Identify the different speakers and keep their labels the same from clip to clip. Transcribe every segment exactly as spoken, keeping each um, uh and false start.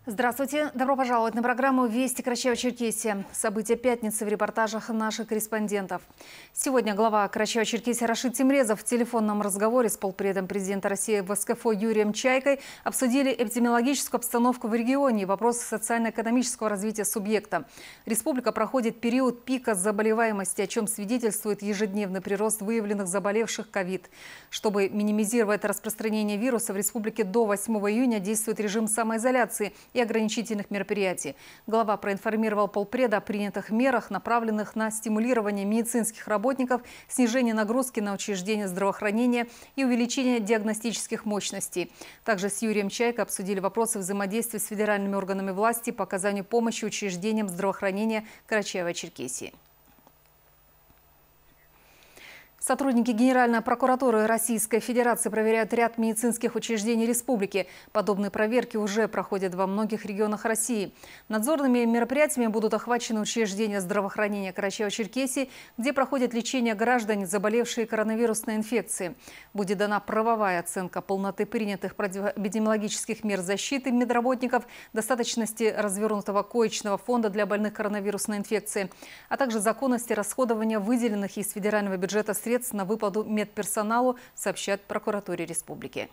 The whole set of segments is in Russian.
Speaker 1: Здравствуйте. Добро пожаловать на программу «Вести Карачаево-Черкесия». События пятницы в репортажах наших корреспондентов. Сегодня глава Карачаево-Черкесии Рашид Тимрезов в телефонном разговоре с полпредом президента России в СКФО Юрием Чайкой обсудили эпидемиологическую обстановку в регионе и вопросы социально-экономического развития субъекта. Республика проходит период пика заболеваемости, о чем свидетельствует ежедневный прирост выявленных заболевших ковид. Чтобы минимизировать распространение вируса, в республике до восьмого июня действует режим самоизоляции и ограничительных мероприятий. Глава проинформировал полпреда о принятых мерах, направленных на стимулирование медицинских работников, снижение нагрузки на учреждения здравоохранения и увеличение диагностических мощностей. Также с Юрием Чайкой обсудили вопросы взаимодействия с федеральными органами власти по оказанию помощи учреждениям здравоохранения Карачаево-Черкесии. Сотрудники Генеральной прокуратуры Российской Федерации проверяют ряд медицинских учреждений республики. Подобные проверки уже проходят во многих регионах России. Надзорными мероприятиями будут охвачены учреждения здравоохранения Карачаево-Черкесии, где проходит лечение граждан, заболевшие коронавирусной инфекцией. Будет дана правовая оценка полноты принятых противоэпидемиологических мер защиты медработников, достаточности развернутого коечного фонда для больных коронавирусной инфекцией, а также законности расходования выделенных из федерального бюджета средств на выплату медперсоналу, сообщает прокуратуре республики.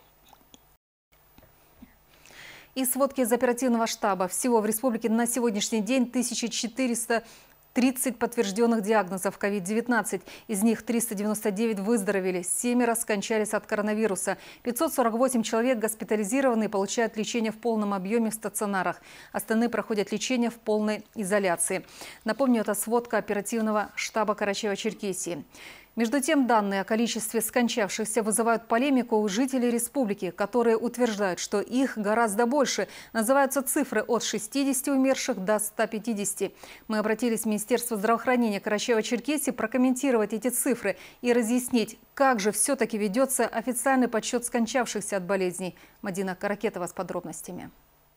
Speaker 1: Из сводки из оперативного штаба. Всего в республике на сегодняшний день тысяча четыреста тридцать подтвержденных диагнозов ковид девятнадцать. Из них триста девяносто девять выздоровели, семеро скончались от коронавируса. пятьсот сорок восемь человек госпитализированы и получают лечение в полном объеме в стационарах. Остальные проходят лечение в полной изоляции. Напомню, это сводка оперативного штаба Карачаево-Черкесии. Между тем, данные о количестве скончавшихся вызывают полемику у жителей республики, которые утверждают, что их гораздо больше. Называются цифры от шестидесяти умерших до ста пятидесяти. Мы обратились в Министерство здравоохранения Карачаево-Черкесии прокомментировать эти цифры и разъяснить, как же все-таки ведется официальный подсчет скончавшихся от болезней. Мадина Каракетова с подробностями.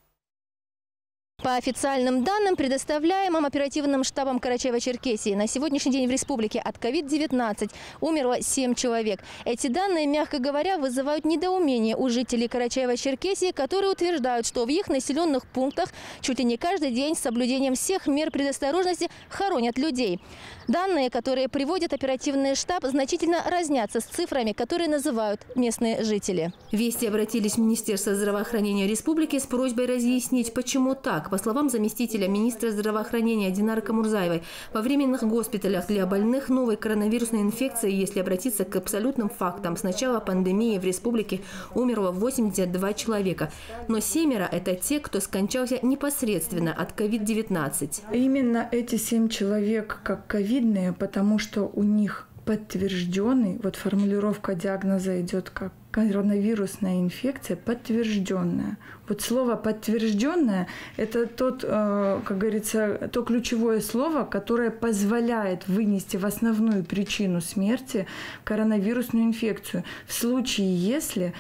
Speaker 2: По официальным данным, предоставляемым оперативным штабом Карачаево-Черкесии, на сегодняшний день в республике от ковид девятнадцать умерло семь человек. Эти данные, мягко говоря, вызывают недоумение у жителей Карачаево-Черкесии, которые утверждают, что в их населенных пунктах чуть ли не каждый день с соблюдением всех мер предосторожности хоронят людей. Данные, которые приводит оперативный штаб, значительно разнятся с цифрами, которые называют местные жители.
Speaker 3: Вести обратились в Министерство здравоохранения республики с просьбой разъяснить, почему так. По словам заместителя министра здравоохранения Динары Камурзаевой, во временных госпиталях для больных новой коронавирусной инфекцией, если обратиться к абсолютным фактам, с начала пандемии в республике умерло восемьдесят два человека. Но семеро – это те, кто скончался непосредственно от ковид девятнадцать.
Speaker 4: Именно эти семь человек как ковидные, потому что у них подтвержденный, вот формулировка диагноза идет как коронавирусная инфекция подтвержденная. Вот слово «подтвержденное» – это тот, как говорится, то ключевое слово, которое позволяет вынести в основную причину смерти коронавирусную инфекцию. В случае, если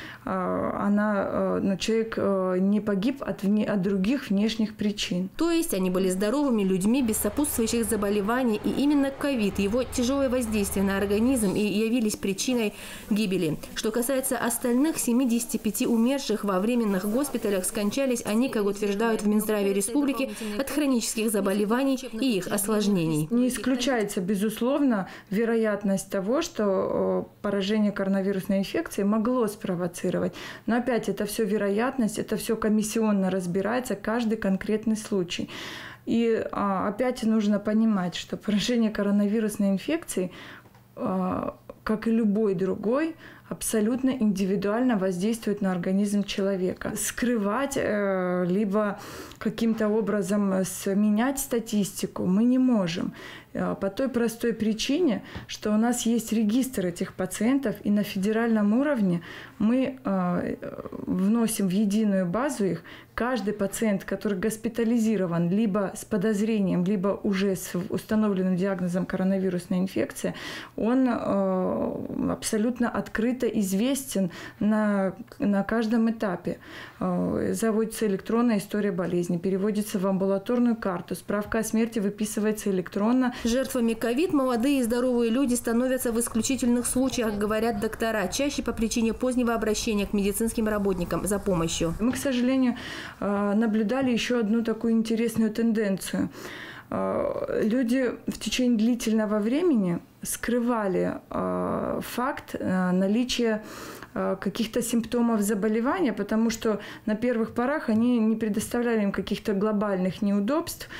Speaker 4: она, ну, человек не погиб от, вне, от других внешних причин.
Speaker 3: То есть они были здоровыми людьми без сопутствующих заболеваний, и именно ковид, его тяжелое воздействие на организм и явились причиной гибели. Что касается остальных семидесяти пяти умерших во временных госпиталях, скончались они, как утверждают в Минздраве республики, от хронических заболеваний и их осложнений.
Speaker 4: Не исключается, безусловно, вероятность того, что поражение коронавирусной инфекцией могло спровоцировать. Но опять, это все вероятность, это все комиссионно разбирается, каждый конкретный случай. И опять нужно понимать, что поражение коронавирусной инфекцией, как и любой другой, абсолютно индивидуально воздействует на организм человека. Скрывать, э, либо каким-то образом менять статистику мы не можем. Э, по той простой причине, что у нас есть регистр этих пациентов, и на федеральном уровне мы э, вносим в единую базу их. Каждый пациент, который госпитализирован либо с подозрением, либо уже с установленным диагнозом коронавирусной инфекции, он э, абсолютно открыт открыто известен на, на каждом этапе. Заводится электронная история болезни, переводится в амбулаторную карту, справка о смерти выписывается электронно.
Speaker 3: Жертвами ковид молодые и здоровые люди становятся в исключительных случаях, говорят доктора, чаще по причине позднего обращения к медицинским работникам за помощью.
Speaker 4: Мы, к сожалению, наблюдали еще одну такую интересную тенденцию. Люди в течение длительного времени скрывали факт наличия каких-то симптомов заболевания, потому что на первых порах они не предоставляли им каких-то глобальных неудобств.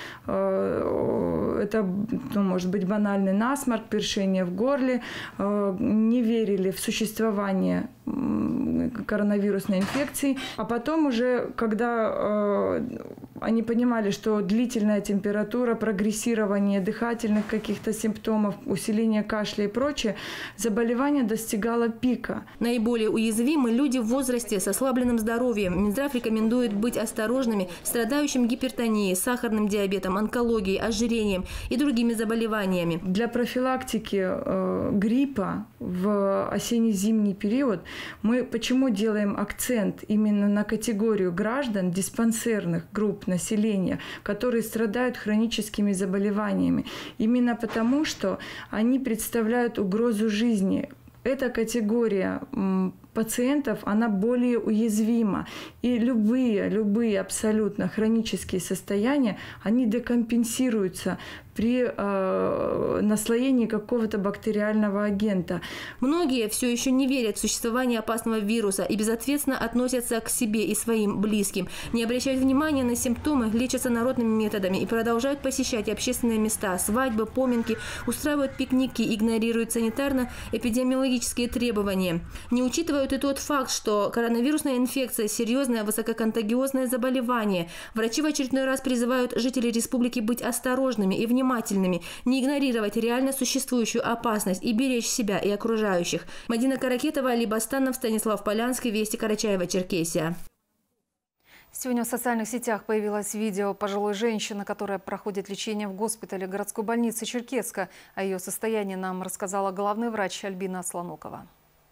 Speaker 4: Это, ну, может быть, банальный насморк, першение в горле, не верили в существование коронавирусной инфекции. А потом уже, когда они понимали, что длительная температура, прогрессирование дыхательных каких-то симптомов, усиление кашля и прочее, заболевание достигало пика.
Speaker 3: Наиболее уязвимы люди в возрасте с ослабленным здоровьем. Минздрав рекомендует быть осторожными страдающим гипертонией, сахарным диабетом, онкологией, ожирением и другими заболеваниями.
Speaker 4: Для профилактики э, гриппа в осенне-зимний период мы почему делаем акцент именно на категорию граждан диспансерных групп населения, которые страдают хроническими заболеваниями? Именно потому, что они представляют угрозу жизни. Эта категория пациентов, она более уязвима. И любые, любые абсолютно хронические состояния, они декомпенсируются при э, наслоении какого-то бактериального агента.
Speaker 3: Многие все еще не верят в существование опасного вируса и безответственно относятся к себе и своим близким, не обращают внимания на симптомы, лечатся народными методами и продолжают посещать общественные места, свадьбы, поминки, устраивают пикники, игнорируют санитарно-эпидемиологические требования. Не учитывают и тот факт, что коронавирусная инфекция – серьезное высококонтагиозное заболевание. Врачи в очередной раз призывают жителей республики быть осторожными и внимательными, не игнорировать реально существующую опасность и беречь себя и окружающих. Мадина Каракетова, Али Бастанов, Станислав Полянский, Вести, Карачаево-Черкесия.
Speaker 1: Сегодня в социальных сетях появилось видео пожилой женщины, которая проходит лечение в госпитале городской больницы Черкесска. О ее состоянии нам рассказала главный врач Альбина Слонукова.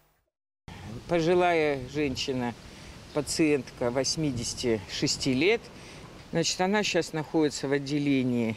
Speaker 5: Пожилая женщина, пациентка восьмидесяти шести лет. Значит, она сейчас находится в отделении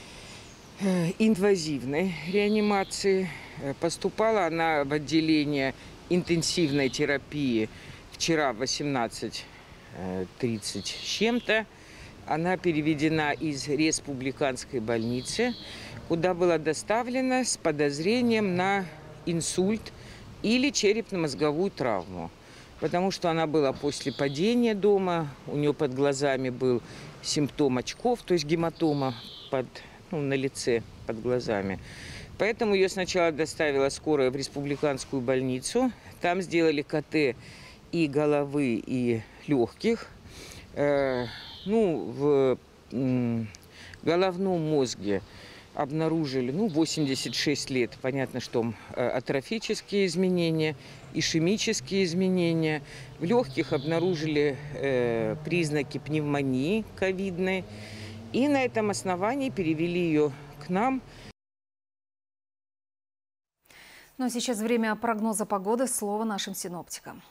Speaker 5: инвазивной реанимации. Поступала она в отделение интенсивной терапии вчера в восемнадцать тридцать с чем-то. Она переведена из республиканской больницы, куда была доставлена с подозрением на инсульт или черепно-мозговую травму. Потому что она была после падения дома, у нее под глазами был симптом очков, то есть гематома под, ну, на лице, под глазами. Поэтому ее сначала доставила скорая в республиканскую больницу. Там сделали ка тэ и головы, и легких. Э, ну, в м, головном мозге обнаружили, ну, восемьдесят шесть лет, понятно, что э, атрофические изменения, ишемические изменения. В легких обнаружили э, признаки пневмонии ковидной. И на этом основании перевели ее к нам.
Speaker 1: Ну а сейчас время прогноза погоды. Слово нашим синоптикам.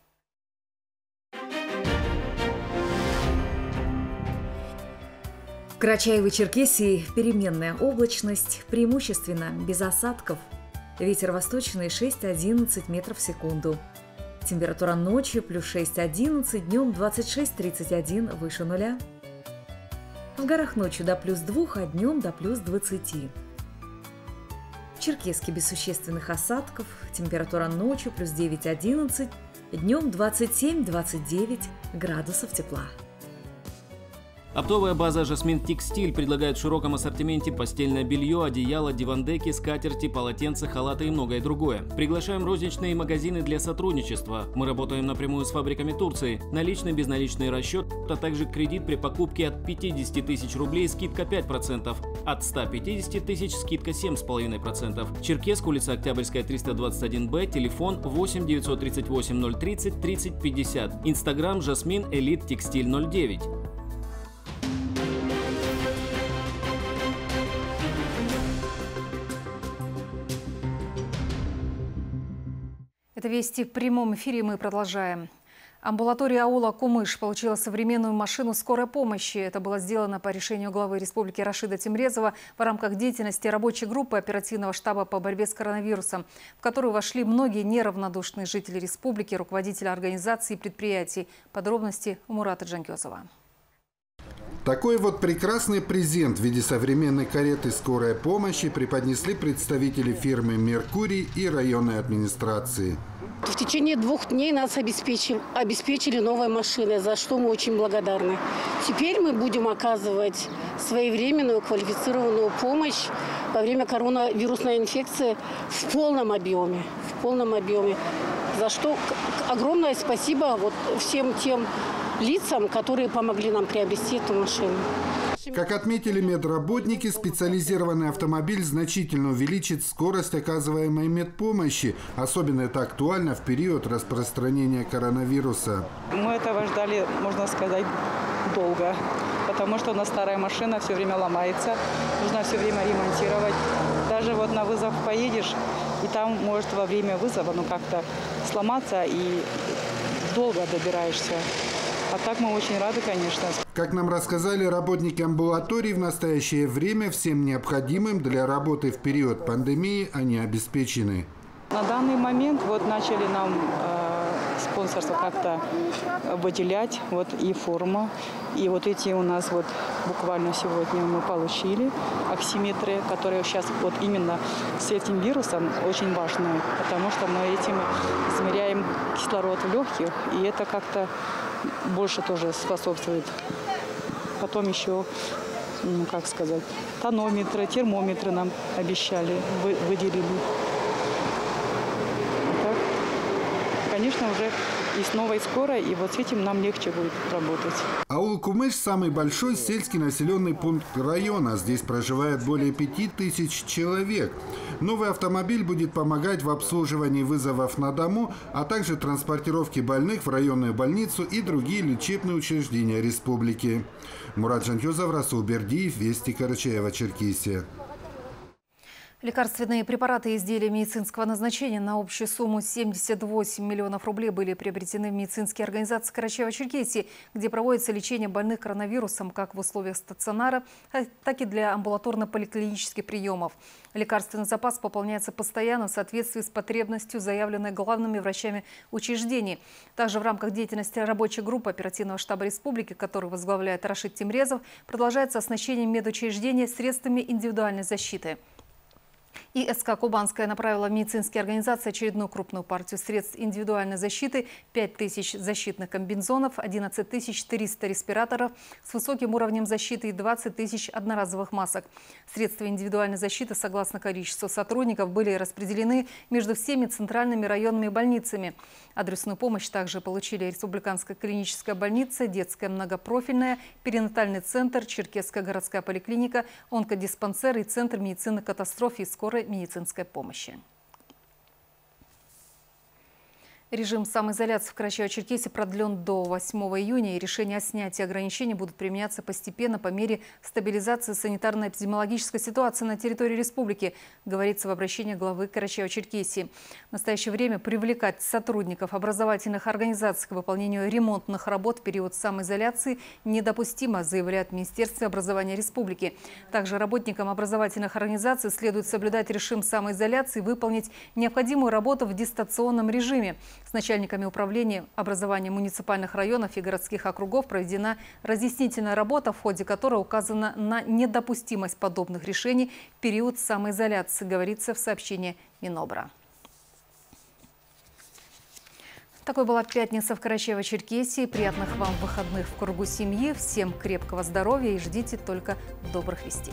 Speaker 6: В Карачаево-Черкесии переменная облачность, преимущественно без осадков. Ветер восточный шесть одиннадцать метров в секунду. Температура ночью плюс шесть одиннадцать, днем двадцать шесть тридцать один выше нуля. В горах ночью до плюс двух, а днем до плюс двадцати. В Черкесске без существенных осадков. Температура ночью плюс девять одиннадцать, днем двадцать семь двадцать девять градусов тепла.
Speaker 7: Оптовая база «Жасмин Текстиль» предлагает в широком ассортименте постельное белье, одеяло, дивандеки, скатерти, полотенца, халаты и многое другое. Приглашаем розничные магазины для сотрудничества. Мы работаем напрямую с фабриками Турции. Наличный, безналичный расчет, а также кредит при покупке от пятидесяти тысяч рублей, скидка пять процентов. От ста пятидесяти тысяч скидка семь с половиной процентов. Черкесск, улица Октябрьская, триста двадцать один бэ, телефон восемь девятьсот тридцать восемь ноль тридцать тридцать пятьдесят. Инстаграм «Жасмин Элит Текстиль ноль девять».
Speaker 1: Это «Вести» в прямом эфире, мы продолжаем. Амбулатория аула Кумыш получила современную машину скорой помощи. Это было сделано по решению главы республики Рашида Тимрезова в рамках деятельности рабочей группы оперативного штаба по борьбе с коронавирусом, в которую вошли многие неравнодушные жители республики, руководители организаций и предприятий. Подробности у Мурата Джанкезова.
Speaker 8: Такой вот прекрасный презент в виде современной кареты скорой помощи преподнесли представители фирмы «Меркурий» и районной администрации.
Speaker 9: В течение двух дней нас обеспечили, обеспечили новой машиной, за что мы очень благодарны. Теперь мы будем оказывать своевременную квалифицированную помощь во время коронавирусной инфекции в полном объеме. В полном объеме. За что огромное спасибо вот всем тем лицам, которые помогли нам приобрести эту машину.
Speaker 8: Как отметили медработники, специализированный автомобиль значительно увеличит скорость оказываемой медпомощи. Особенно это актуально в период распространения коронавируса.
Speaker 10: Мы этого ждали, можно сказать, долго. Потому что у нас старая машина все время ломается. Нужно все время ремонтировать. Даже вот на вызов поедешь, и там может во время вызова ну, как-то сломаться и долго добираешься. А так мы очень рады, конечно.
Speaker 8: Как нам рассказали работники амбулатории, в настоящее время всем необходимым для работы в период пандемии они обеспечены.
Speaker 10: На данный момент вот начали нам э, спонсорство как-то выделять, вот и форма. И вот эти у нас вот буквально сегодня мы получили оксиметры, которые сейчас вот именно с этим вирусом очень важны, потому что мы этим измеряем кислород в легких, и это как-то больше тоже способствует. Потом еще, ну, как сказать, тонометры, термометры нам обещали, вы, выделили. Так, конечно, уже и с новой скорой, и вот с этим нам легче будет работать.
Speaker 8: Аул Кумыш – самый большой сельский населенный пункт района. Здесь проживает более пяти тысяч человек. Новый автомобиль будет помогать в обслуживании вызовов на дому, а также транспортировке больных в районную больницу и другие лечебные учреждения республики. Мурат Джанкезов, Расул Бердиев, Вести, Карачаево-Черкесия.
Speaker 1: Лекарственные препараты и изделия медицинского назначения на общую сумму семьдесят восемь миллионов рублей были приобретены в медицинские организации Карачаево-Черкесии, где проводится лечение больных коронавирусом как в условиях стационара, так и для амбулаторно-поликлинических приемов. Лекарственный запас пополняется постоянно в соответствии с потребностью, заявленной главными врачами учреждений. Также в рамках деятельности рабочей группы оперативного штаба республики, которую возглавляет Рашид Тимрезов, продолжается оснащение медучреждений средствами индивидуальной защиты. И СК «Кубанская» направила в медицинские организации очередную крупную партию средств индивидуальной защиты, пять тысяч защитных комбинезонов, одиннадцать тысяч триста респираторов с высоким уровнем защиты и двадцать тысяч одноразовых масок. Средства индивидуальной защиты, согласно количеству сотрудников, были распределены между всеми центральными районными больницами. Адресную помощь также получили Республиканская клиническая больница, детская многопрофильная, перинатальный центр, Черкесская городская поликлиника, онкодиспансер и Центр медицины катастроф и скорой медицинской помощи. Режим самоизоляции в Карачаево-Черкесии продлен до восьмого июня, и решения о снятии ограничений будут применяться постепенно по мере стабилизации санитарно-эпидемиологической ситуации на территории республики, говорится в обращении главы Карачаево-Черкесии. В настоящее время привлекать сотрудников образовательных организаций к выполнению ремонтных работ в период самоизоляции недопустимо, заявляет Министерство образования республики. Также работникам образовательных организаций следует соблюдать режим самоизоляции и выполнить необходимую работу в дистанционном режиме. С начальниками управления образования муниципальных районов и городских округов проведена разъяснительная работа, в ходе которой указано на недопустимость подобных решений в период самоизоляции, говорится в сообщении Минобра. Такой была пятница в Карачаево-Черкесии. Приятных вам выходных в кругу семьи. Всем крепкого здоровья и ждите только добрых вестей.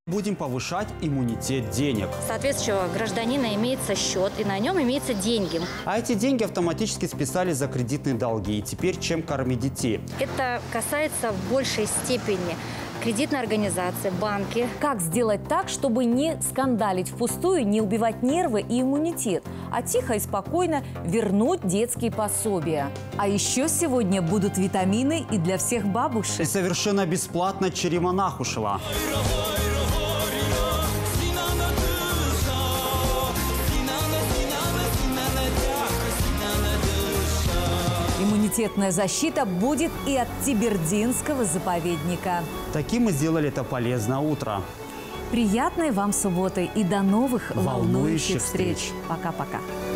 Speaker 11: Будем повышать иммунитет денег.
Speaker 12: Соответствующего гражданина имеется счет, и на нем имеются деньги.
Speaker 11: А эти деньги автоматически списались за кредитные долги. И теперь чем кормить детей?
Speaker 12: Это касается в большей степени кредитной организации, банки.
Speaker 13: Как сделать так, чтобы не скандалить впустую, не убивать нервы и иммунитет, а тихо и спокойно вернуть детские пособия? А еще сегодня будут витамины и для всех бабушек.
Speaker 11: И совершенно бесплатно Черемонахушева.
Speaker 13: Иммунитетная защита будет и от Тибердинского заповедника.
Speaker 11: Таким мы сделали это полезное утро.
Speaker 13: Приятной вам субботы и до новых волнующих,
Speaker 11: волнующих
Speaker 13: встреч.
Speaker 11: встреч.
Speaker 13: Пока-пока.